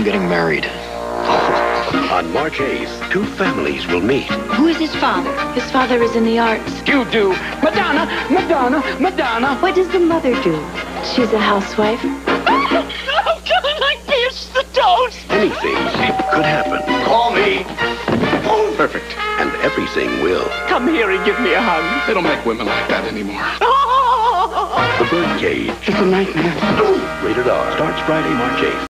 I'm getting married. On March 8th, two families will meet. Who is his father? His father is in the arts. You do. Madonna, Madonna, Madonna. What does the mother do? She's a housewife. Oh, God, I pierced the toast. Anything could happen. Call me. Oh, perfect. And everything will. Come here and give me a hug. They don't make women like that anymore. The Birdcage. It's a nightmare. Rated R. Starts Friday, March 8th.